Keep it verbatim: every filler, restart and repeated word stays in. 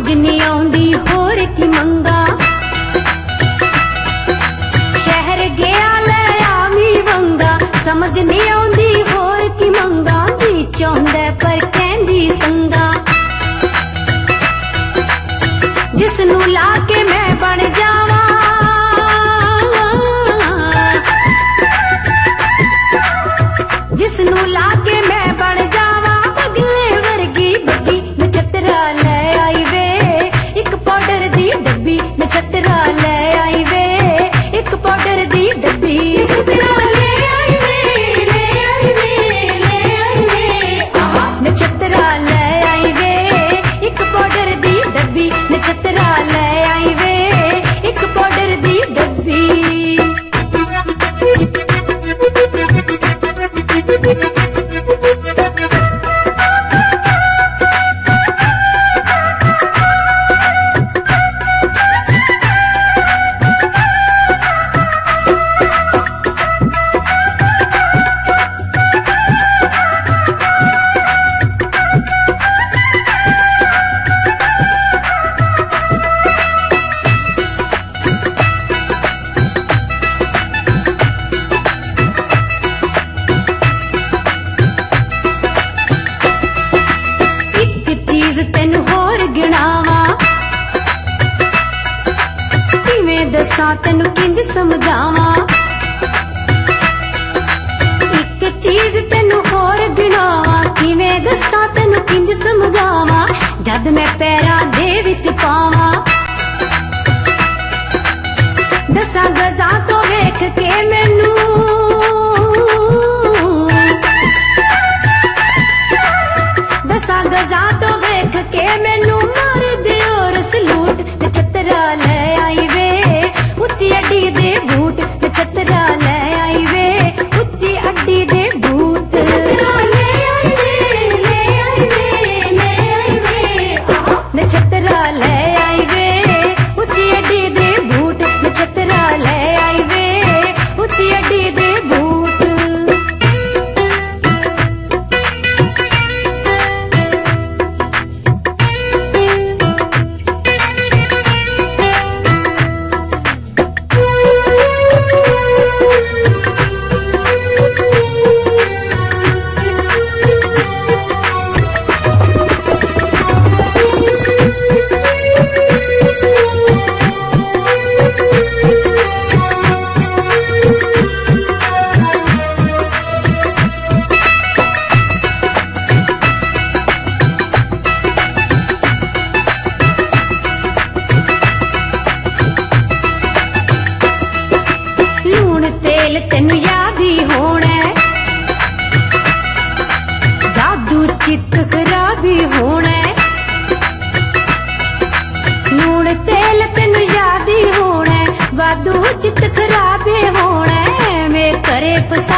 समझ नहीं आउंदी होर की मंगा, शहर गया ले आवी वंगा, समझ नहीं आउंदी होर की मंगा, जी चाहुंदा पर कहंदी संगा, जिसनू लाके मैं बन जावा, जिसनू लाके मैं बन जावा, बगले वर्गी बग्गी नछत्तरा ले आई वे, एक पाउडर दी डब्बी नछत्तरा ले आई वे, एक पाउडर दी डब्बी नछत्तरा ले आई वे, ले आई वे, ले आई वे, आहा नछत्तरा ले आई वे, एक पाउडर दी डब्बी नछत्तरा ले आई वे, एक पाउडर दी डब्बी। तेन होर गिनावा, किवें दसां तेनू किंज समझावा, एक चीज तेनू होर गिनावा, किवें दसां तेनू किंज समझावा, जद मैं पैरां दे विच पावां, दसां गजां तो वेख के मैनू, दसां गजां तो वेख के मैनू मार दे और सलूट, नछत्तरा ले आई वे, उच्ची अड्डी दे बूट, नछत्तरा ले आई वे, उच्ची अड्डी दे बूट, नछत्तरा ले आई वे, ले आई वे, ले आई वे, आहा नछत्तरा ले आई वे, उच्ची अड्डी दे बूट, नछत्तरा ले आई वे, उच्ची अड्डी दे बूट। तेल तेनू याद ही होना, जादू चित खराबी होना, लूण तेल तेनू याद ही होना, वादू चित खराबी होना, वे करे फसा